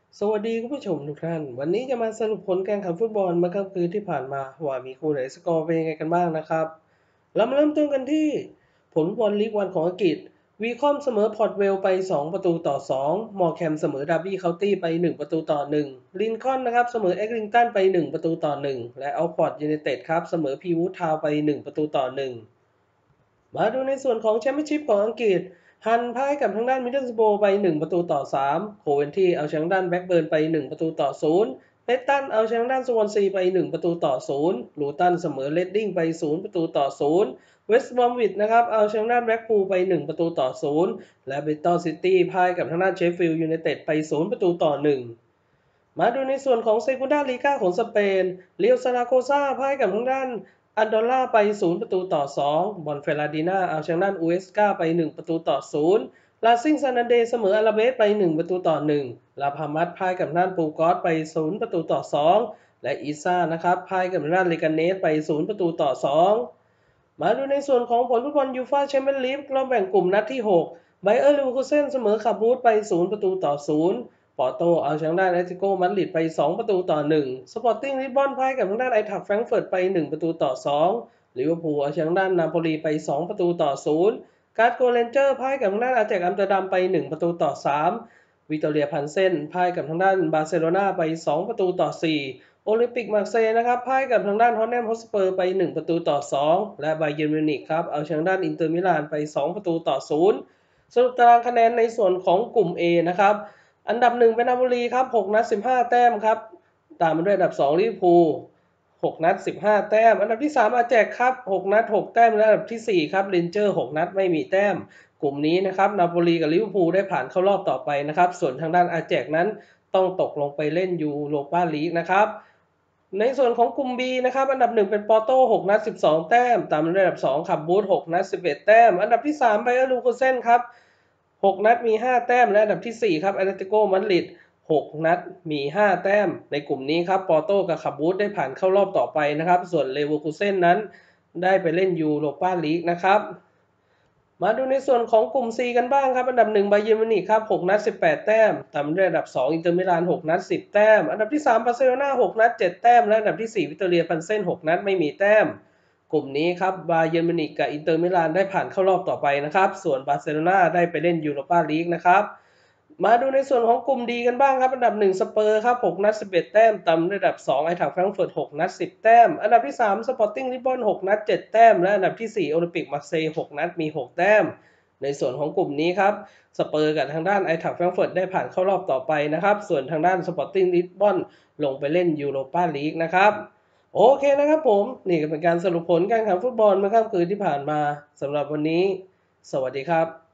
สวัสดีคุณผู้ชมทุกท่านวันนี้จะมาสรุปผลการแข่งฟุตบอลเมื่อค่ำคืนที่ผ่านมาว่ามีคู่ไหนสกอร์เป็นยังไงกันบ้างนะครับเรามาเริ่มต้นกันที่ผลบอลลีกวันของอังกฤษวีคอมเสมอพอร์ตเวลไป2-2มอร์แคมเสมอดาร์บี้เคานตี้ไป1-1ลินคอล์นนะครับเสมอเอ็กลิงตันไป1-1และอัลฟอร์ดยูไนเต็ดครับเสมอพีวูดทาวน์ไป1-1มาดูในส่วนของแชมเปี้ยนชิพของอังกฤษฮันพ่ายกับทางด้านมิดเดิลสโบว์ไป1-3โคเวนที่เอาชนะด้านแบ็กเบิร์นไป1-0เพสตันเอาชนะด้านสวอนซีไป1-0ลูตันเสมอเรดดิ้งไป0-0เวสต์บรอมวิชนะครับเอาชนะด้านแบล็กพูลไป1-0และเบรตันซิตี้พ่ายกับทางด้านเชฟฟิลด์ยูไนเต็ดไป0-1มาดูในส่วนของเซกุนดาลีกาของสเปนเรียวซาราโกซาพ่ายกับทางด้าน อันดอร่าไป0-2บอนเฟลาดิน่าเอาชนะด้านอูเอสกาไป1-0ลาซิงซานันเดเสมออาราเบสไป1-1ลาพามัดพ่ายกับด้านปูกอสไป0-2และอีซ่านะครับพ่ายกับด้านเลกาเนสไป0-2มาดูในส่วนของผลฟุตบอลยูฟ่าแชมเปี้ยนลีกรอบแบ่งกลุ่มนัดที่6ไบเออร์ลิเวอร์คูเซ่นเสมอคาบูสไป0-0ปอร์โตเอาชนะด้านแอตเลติโกมาดริดไป2-1สปอร์ติ้งลิสบอนพ่ายกับทางด้านไอทักแฟรงก์เฟิร์ตไป1-2ลิเวอร์พูลเอาชนะด้านนาโปลีไป2-0การ์ดโกเรนเจอร์พ่ายกับทางด้านอาแจกอัมสเตอร์ดัมไป1-3วิตอเรียพันเซนพ่ายกับทางด้านบาร์เซโลนาไป2-4โอลิมปิกมาร์เซย์นะครับพ่ายกับทางด้านฮอตแนมฮอตสเปอร์ไป1-2และไบเยิร์นมิวนิกครับเอาชนะด้านอินเตอร์มิลานไป2-0สรุปตารางคะแนนในส่วนของกลุ่ม A นะครับอันดับ1เป็นนาโปลีครับ6นัด15แต้มครับตามมาด้วยอันดับ2ลิเวอร์พูล6นัด15แต้มอันดับที่3อาแจกครับ6นัด6แต้มและอันดับที่4ครับเรนเจอร์6นัดไม่มีแต้มกลุ่มนี้นะครับนาโปลีกับลิเวอร์พูลได้ผ่านเข้ารอบต่อไปนะครับส่วนทางด้านอาแจกนั้นต้องตกลงไปเล่นยูโรปาลีกนะครับในส่วนของกลุ่ม B นะครับอันดับ1เป็นปอร์โต้6นัด12แต้มตามมาด้วยอันดับ2ขับบูธ6นัด11แต้มอันดับที่3ไบเออร์ลูคูเซ่นครับ6นัดมี5แต้มและอันดับที่4ครับแอตเลติโกมาดริด6นัดมี5แต้มในกลุ่มนี้ครับปอร์โต้กับขับบูธได้ผ่านเข้ารอบต่อไปนะครับส่วนเลเวอร์คูเซ่นนั้นได้ไปเล่นยูโรปาลีกนะครับมาดูในส่วนของกลุ่ม C กันบ้างครับอันดับ1ไบเยิร์นมิวนิกครับ6นัด18แต้มตามด้วยอันดับ2อินเตอร์มิลาน6นัด10แต้มอันดับที่3บาร์เซโลนา6นัด7แต้มและอันดับที่4วิตอเรียพันเซ่น6นัดไม่มีแต้มกลุ่มนี้ครับไบเยิร์นมิวนิกกับอินเตอร์มิลานได้ผ่านเข้ารอบต่อไปนะครับส่วนบาร์เซโลนาได้ไปเล่นยูโรปาลีกนะครับมาดูในส่วนของกลุ่มดีกันบ้างครับอันดับ1สเปอร์ครับ6นัด11แต้มตามด้วยอันดับ2ไอทักแฟรงก์เฟิร์ต6นัด10แต้มอันดับที่3สปอร์ติ้งลิสบอน6นัด7แต้มและอันดับที่4โอลิมปิกมาร์เซย์6นัดมี6แต้มในส่วนของกลุ่มนี้ครับสเปอร์กับทางด้านไอทักแฟรงก์เฟิร์ตได้ผ่านเข้ารอบต่อไปนะครับส่วนทางด้านสปอร์ติ้งลิสบอนลงไปเล่นยูโรปาลีกนะครับโอเคนะครับผมนี่ก็เป็นการสรุปผลการแข่งฟุตบอลเมื่อค่ำคืนที่ผ่านมาสำหรับวันนี้สวัสดีครับ